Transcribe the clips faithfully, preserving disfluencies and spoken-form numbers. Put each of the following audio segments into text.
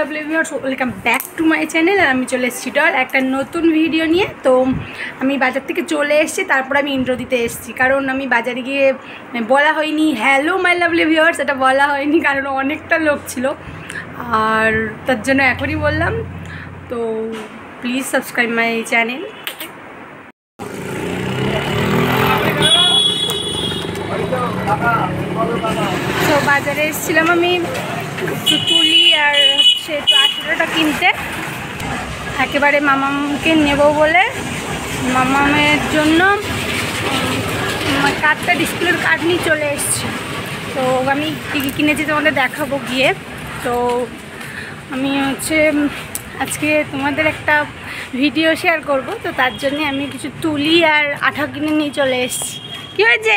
Lovely viewers, welcome back to my channel. আর আমি চলে এসেছি ডল একটা নতুন ভিডিও নিয়ে। তো আমি বাজার থেকে চলে এসেছি, তারপর আমি ইন্ট্রো দিতে এসেছি, কারণ আমি বাজারে গিয়ে বলা হয়নি হ্যালো মাই লাভলি ভিউয়ার্স, এটা বলা হয়নি কারণ অনেকটা লোক ছিল, আর তার জন্য এখনই বললাম। তো প্লিজ সাবস্ক্রাইব মাই চ্যানেল। তো বাজারে এসেছিলাম আমি তুলি আর সে আঠেরোটা কিনতে, একেবারে মামামকে নেব বলে। মামামের জন্য কার্ডটা ডিসপ্লের কার্ড নিয়ে চলে এসেছি। তো আমি কী কী কিনেছি তোমাদের দেখাবো গিয়ে। তো আমি হচ্ছে আজকে তোমাদের একটা ভিডিও শেয়ার করব, তো তার জন্যে আমি কিছু তুলি আর আঠা কিনে নিয়ে চলে এসেছি। কী হয়েছে?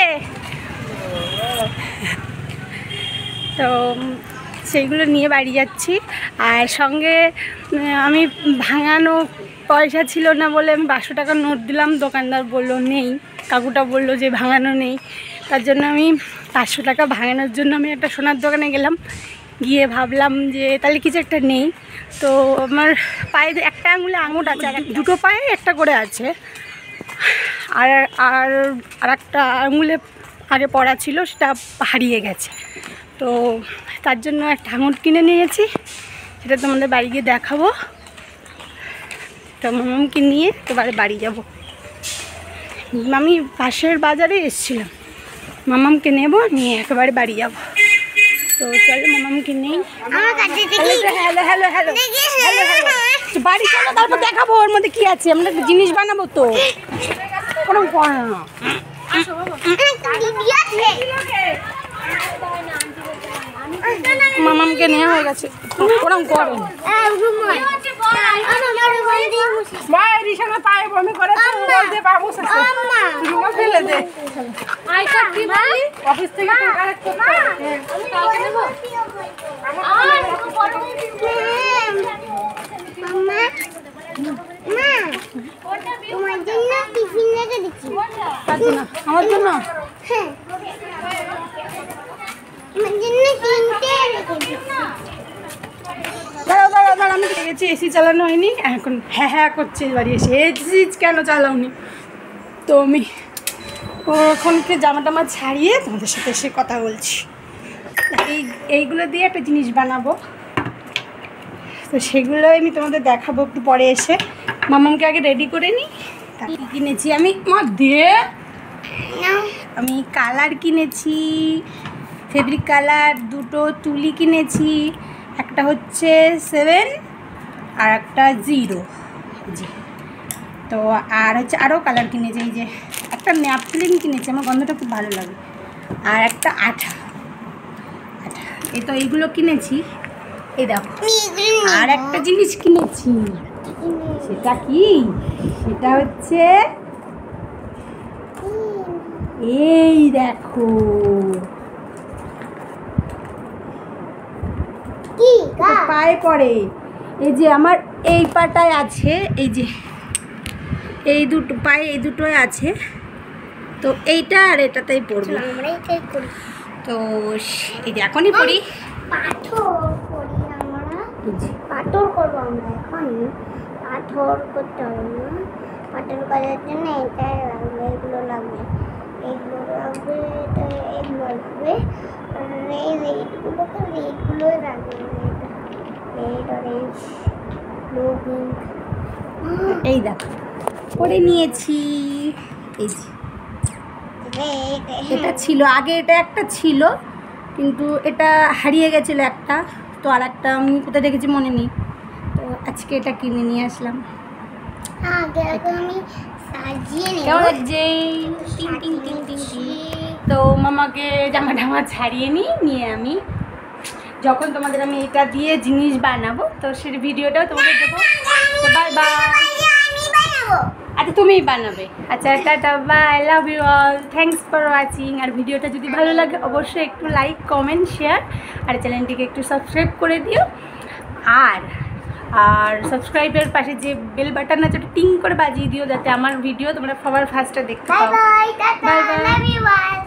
তো সেইগুলো নিয়ে বাড়ি যাচ্ছি। আর সঙ্গে আমি ভাঙানো পয়সা ছিল না বলে আমি পাঁচশো টাকার নোট দিলাম, দোকানদার বললো নেই, কাকুটা বললো যে ভাঙানো নেই। তার জন্য আমি পাঁচশো টাকা ভাঙানোর জন্য আমি একটা সোনার দোকানে গেলাম, গিয়ে ভাবলাম যে তাহলে কিছু একটা নেই। তো আমার পায়ে একটা আঙুলে আঙুল আছে, দুটো পায়ে একটা করে আছে, আর আর আর একটা আঙুলে আগে পড়া ছিল, সেটা হারিয়ে গেছে। তো তার জন্য একটা আঙুল কিনে নিয়েছি, সেটা তোমাদের বাড়ি গিয়ে দেখাবো। তো মামামকে নিয়ে একেবারে বাড়ি যাব। আমি পাশের বাজারে এসেছিলাম, মামামকে নেব, নিয়ে একেবারে বাড়ি যাব। তো চলো মামামকে নেই। Hello hello hello hello hello বাড়ি চলো, তারপর দেখাবো ওর মধ্যে কী আছে। আমরা জিনিস বানাবো তো কোনো করে না। মামামকে নেওয়া হয়ে গেছে, ওরম করে অফিস থেকে আমার জন্য দাঁড়াও দাঁড়াও দাঁড়া, আমি গেছি, এসি চালানো হয়নি, এখন হ্যাঁ হ্যাঁ করছে বাড়ি এসে, এসি কেন চালাওনি? তো আমি ওখানকে জামা টামা ছাড়িয়ে তোমাদের সাথে এসে কথা বলছি। এই এইগুলো দিয়ে একটা জিনিস বানাবো, তো সেগুলো আমি তোমাদের দেখাবো একটু পরে এসে। মামামকে আগে রেডি করে নিই। তাকে কিনেছি আমি দিয়ে আমি কালার কিনেছি, ফেব্রিক কালার দুটো, তুলি কিনেছি, একটা হচ্ছে সেভেন আর একটা জিরো জি। তো আর হচ্ছে আরও কালার কিনেছি, এই যে একটা ন্যাপকিন কিনেছি, আমার গন্ধটা খুব ভালো লাগে, আর একটা আঠা আঠা এই তো এইগুলো কিনেছি। এই দেখো আর একটা জিনিস কিনেছি, সেটা কি? সেটা হচ্ছে এই দেখো, পায়ে পড়ে। এই যে আমার এই পাটায় আছে, এই যে এই দুটো পায়ে এই দুটোই আছে, তো এইটা আর এটাতেই পড়বো। তো এই যে এখনই পড়ি, পাথর করবো আমরা এখন, পাথর করতে হবে না, পাথর করার জন্য এটা লাগবে, এগুলো লাগবে, এগুলো লাগবে, এটা এগুলো লাগবে, এই রেডগুলোকে রেডগুলোই লাগবে, রেড অরেঞ্জ ব্লু পিঙ্ক। এই দেখো করে নিয়েছি। এই যে এটা ছিল আগে, এটা একটা ছিল কিন্তু এটা হারিয়ে গেছিলো একটা, তো আর একটা আমি কোথায় দেখেছি মনে নেই, তো আজকে এটা কিনে নিয়ে আসলাম। তো মামাকে জামা টামা ছাড়িয়ে নিই, নিয়ে আমি যখন তোমাদের আমি এটা দিয়ে জিনিস বানাবো, তো সেই ভিডিওটাও তোমাদের দেবো। তো বাই বাই। আচ্ছা তুমিই বানাবে। আচ্ছা tata bye, love you all, thanks for watching. আর ভিডিওটা যদি ভালো লাগে অবশ্যই একটু লাইক কমেন্ট শেয়ার, আর চ্যানেলটিকে একটু সাবস্ক্রাইব করে দিও। আর আর সাবস্ক্রাইবের পাশে যে বেল বাটন আছে ওটা টিং করে বাজিয়ে দিও, যাতে আমার ভিডিও তোমরা সবার ফার্স্টে দেখতে পাও। Bye bye, tata, love you all.